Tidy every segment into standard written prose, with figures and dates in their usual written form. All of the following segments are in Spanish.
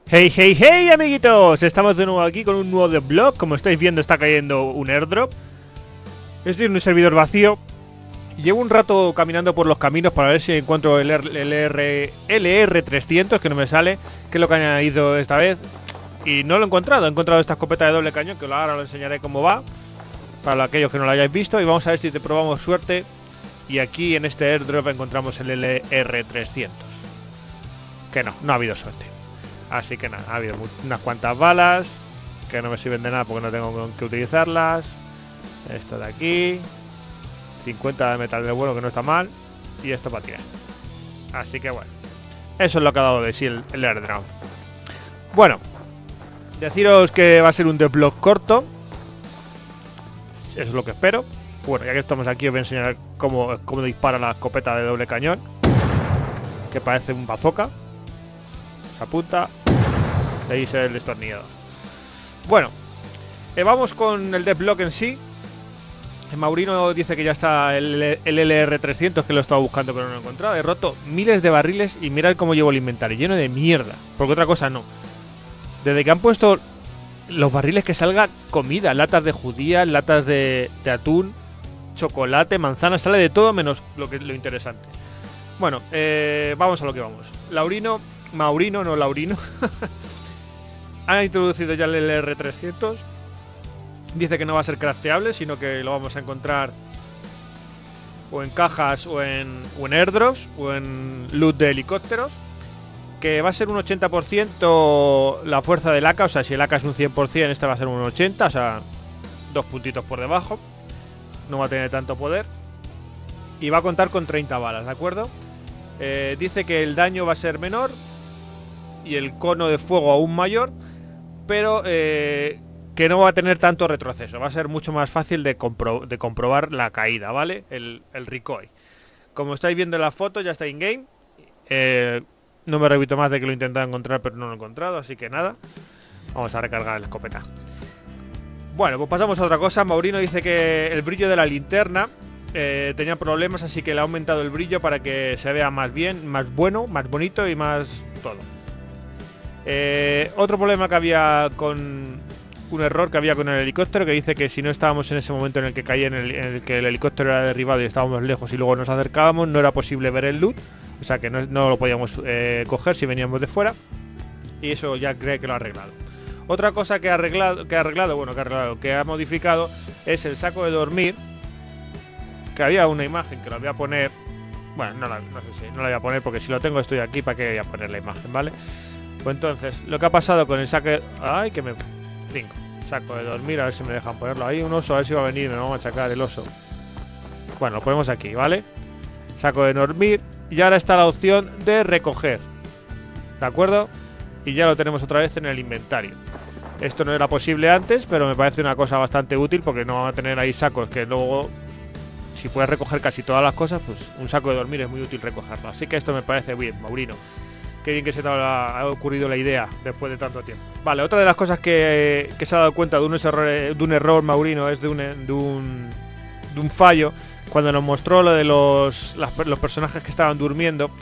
Hey, hey, hey, amiguitos, estamos de nuevo aquí con un nuevo devlog. Como estáis viendo, está cayendo un airdrop. Estoy en un servidor vacío. Llevo un rato caminando por los caminos para ver si encuentro el LR300, que no me sale, que es lo que han añadido esta vez. Y no lo he encontrado esta escopeta de doble cañón, que ahora os enseñaré cómo va, para aquellos que no lo hayáis visto. Y vamos a ver si te probamos suerte. Y aquí en este airdrop encontramos el LR300. Que no ha habido suerte. Así que nada, ha habido unas cuantas balas que no me sirven de nada porque no tengo con qué utilizarlas. Esto de aquí, 50 de metal de vuelo, que no está mal. Y esto para tirar. Así que bueno, eso es lo que ha dado de sí el airdrop. Bueno, deciros que va a ser un devlog corto. Eso es lo que espero. Bueno, ya que estamos aquí os voy a enseñar cómo dispara la escopeta de doble cañón, que parece un bazooka. Se apunta. De ahí se el destornillador. Bueno, vamos con el devlog en sí. Maurino dice que ya está el LR300, que lo he estado buscando pero no lo he encontrado. He roto miles de barriles y mirad cómo llevo el inventario, lleno de mierda. Porque otra cosa no. Desde que han puesto los barriles, que salga comida, latas de judías, latas de atún, chocolate, manzana, sale de todo menos lo interesante. Bueno, vamos a lo que vamos. Maurino, no Laurino. Ha introducido ya el LR300. Dice que no va a ser crafteable, sino que lo vamos a encontrar o en cajas o en airdrops o en loot de helicópteros. Que va a ser un 80% la fuerza del AK. O sea, si el AK es un 100%, este va a ser un 80%. O sea, 2 puntitos por debajo. No va a tener tanto poder. Y va a contar con 30 balas, ¿de acuerdo? Dice que el daño va a ser menor y el cono de fuego aún mayor, pero que no va a tener tanto retroceso. Va a ser mucho más fácil de comprobar la caída, ¿vale? El recoil. Como estáis viendo en la foto, ya está in-game. No me repito más de que lo he intentado encontrar, pero no lo he encontrado, así que nada. Vamos a recargar la escopeta. Bueno, pues pasamos a otra cosa. Maurino dice que el brillo de la linterna tenía problemas, así que le ha aumentado el brillo para que se vea más bien, más bueno, más bonito y más todo. Otro problema que había con un error que había con el helicóptero, que dice que si no estábamos en ese momento en el que caía, en el que el helicóptero era derribado y estábamos lejos y luego nos acercábamos, no era posible ver el loot, o sea que no lo podíamos coger si veníamos de fuera, y eso ya cree que lo ha arreglado. Otra cosa que ha modificado es el saco de dormir, que había una imagen que lo voy a poner. Bueno, no sé si no la voy a poner porque si lo tengo estoy aquí, ¿para qué voy a poner la imagen? ¿Vale? Pues entonces, lo que ha pasado con el saco de... ¡Ay, que me... 5! Saco de dormir, a ver si me dejan ponerlo ahí. Un oso, a ver si va a venir y me va a machacar el oso. Bueno, lo ponemos aquí, ¿vale? Saco de dormir. Y ahora está la opción de recoger, ¿de acuerdo? Y ya lo tenemos otra vez en el inventario. Esto no era posible antes, pero me parece una cosa bastante útil, porque no van a tener ahí sacos que luego... Si puedes recoger casi todas las cosas, pues un saco de dormir es muy útil recogerlo. Así que esto me parece bien, Maurino. Qué bien que se te ha ocurrido la idea después de tanto tiempo. Vale, otra de las cosas que se ha dado cuenta de un error, Maurino, es de un fallo. Cuando nos mostró lo de los personajes que estaban durmiendo,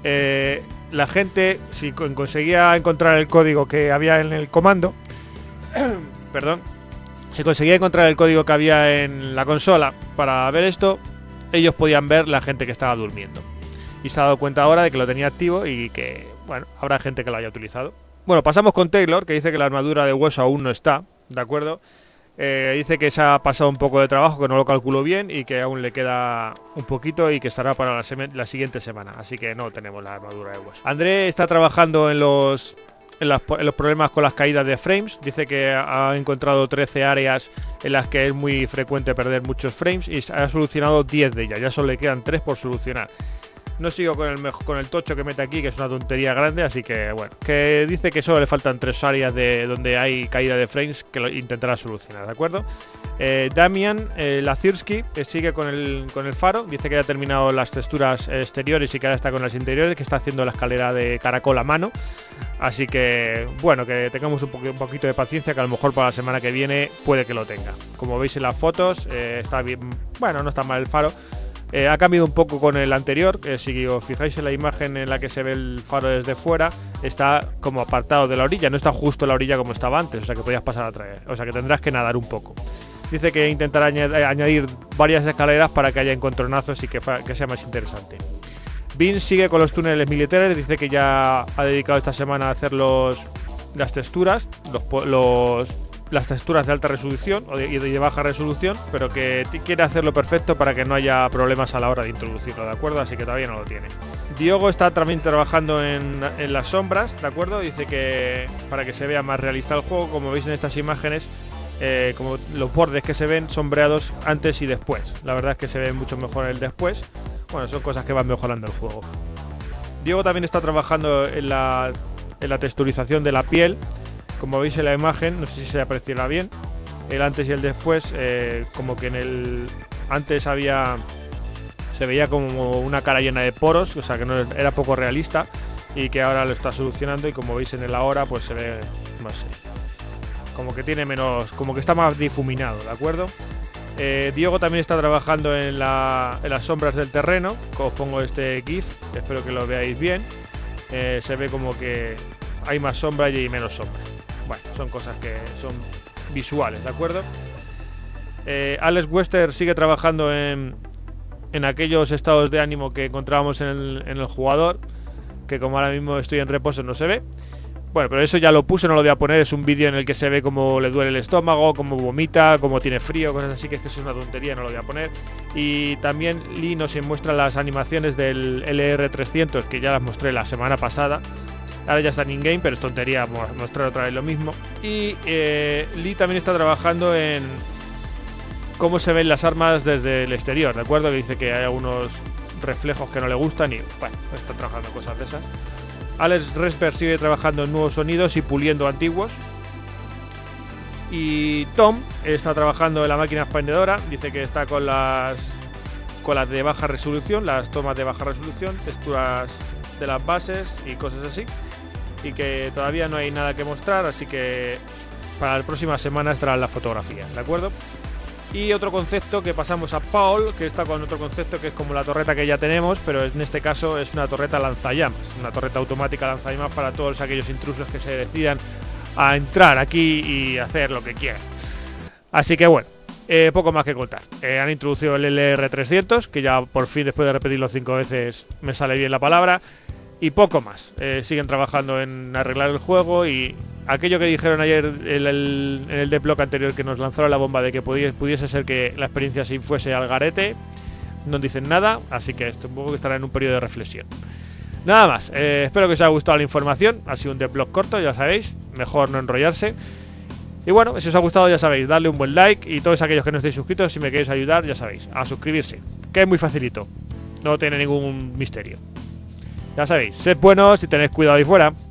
la gente, si conseguía encontrar el código que había en el comando, perdón, si conseguía encontrar el código que había en la consola para ver esto, ellos podían ver la gente que estaba durmiendo. Y se ha dado cuenta ahora de que lo tenía activo y que, bueno, habrá gente que lo haya utilizado. Bueno, pasamos con Taylor, que dice que la armadura de hueso aún no está, ¿de acuerdo? Dice que se ha pasado un poco de trabajo, que no lo calculó bien y que aún le queda un poquito y que estará para la siguiente semana. Así que no tenemos la armadura de hueso. André está trabajando en los problemas con las caídas de frames. Dice que ha encontrado 13 áreas en las que es muy frecuente perder muchos frames y ha solucionado 10 de ellas. Ya solo le quedan 3 por solucionar. No sigo con el tocho que mete aquí, que es una tontería grande, así que bueno, que dice que solo le faltan 3 áreas de donde hay caída de frames que lo intentará solucionar, ¿de acuerdo? Damian Lazirsky sigue con el faro, dice que ya ha terminado las texturas exteriores y que ahora está con las interiores, que está haciendo la escalera de caracol a mano, así que bueno, que tengamos un poquito de paciencia, que a lo mejor para la semana que viene puede que lo tenga. Como veis en las fotos, está bien, bueno, no está mal el faro. Ha cambiado un poco con el anterior, que si os fijáis en la imagen en la que se ve el faro desde fuera, está como apartado de la orilla, no está justo en la orilla como estaba antes, o sea que podías pasar a traer, o sea que tendrás que nadar un poco. Dice que intentará añadir varias escaleras para que haya encontronazos y que sea más interesante. Vince sigue con los túneles militares, dice que ya ha dedicado esta semana a hacer las texturas, las texturas de alta resolución y de baja resolución, pero que quiere hacerlo perfecto para que no haya problemas a la hora de introducirlo, ¿de acuerdo? Así que todavía no lo tiene. Diogo está también trabajando en las sombras, ¿de acuerdo? Dice que para que se vea más realista el juego, como veis en estas imágenes, como los bordes que se ven sombreados antes y después. La verdad es que se ve mucho mejor el después. Bueno, son cosas que van mejorando el juego. Diego también está trabajando en la texturización de la piel. Como veis en la imagen, no sé si se apreciará bien, el antes y el después, como que en el antes se veía como una cara llena de poros, o sea que no era poco realista, y que ahora lo está solucionando, y como veis en el ahora pues se ve, no sé, como que tiene menos, como que está más difuminado, ¿de acuerdo? Diego también está trabajando en las sombras del terreno, os pongo este GIF, espero que lo veáis bien. Se ve como que hay más sombra y menos sombra. Bueno, son cosas que son visuales, ¿de acuerdo? Alex Wester sigue trabajando en aquellos estados de ánimo que encontrábamos en el jugador, que como ahora mismo estoy en reposo no se ve. Bueno, pero eso ya lo puse, no lo voy a poner, es un vídeo en el que se ve cómo le duele el estómago, cómo vomita, cómo tiene frío, cosas así, que es una tontería, no lo voy a poner. Y también Lee nos muestra las animaciones del LR300, que ya las mostré la semana pasada. Ahora ya están in-game, pero es tontería mostrar otra vez lo mismo. Y Lee también está trabajando en cómo se ven las armas desde el exterior, ¿de acuerdo? Que dice que hay algunos reflejos que no le gustan y, bueno, está trabajando en cosas de esas. Alex Resper sigue trabajando en nuevos sonidos y puliendo antiguos. Y Tom está trabajando en la máquina expandedora, dice que está con las de baja resolución, las tomas de baja resolución, texturas de las bases y cosas así. Y que todavía no hay nada que mostrar, así que para la próxima semana estará la fotografía, ¿de acuerdo? Y otro concepto que pasamos a Paul, que está con otro concepto que es como la torreta que ya tenemos, pero en este caso es una torreta lanzallamas, una torreta automática lanzallamas para todos aquellos intrusos que se decidan a entrar aquí y hacer lo que quieran. Así que bueno, poco más que contar. Han introducido el LR300, que ya por fin, después de repetirlo 5 veces, me sale bien la palabra. Y poco más. Siguen trabajando en arreglar el juego, y aquello que dijeron ayer en el devlog anterior, que nos lanzaron la bomba de que pudiese ser que la experiencia así fuese al garete, no dicen nada, así que esto un poco que estará en un periodo de reflexión. Nada más, espero que os haya gustado la información. Ha sido un devlog corto, ya sabéis, mejor no enrollarse. Y bueno, si os ha gustado ya sabéis, darle un buen like, y todos aquellos que no estéis suscritos, si me queréis ayudar ya sabéis, a suscribirse, que es muy facilito, no tiene ningún misterio. Ya sabéis, sed buenos y tened cuidado ahí fuera.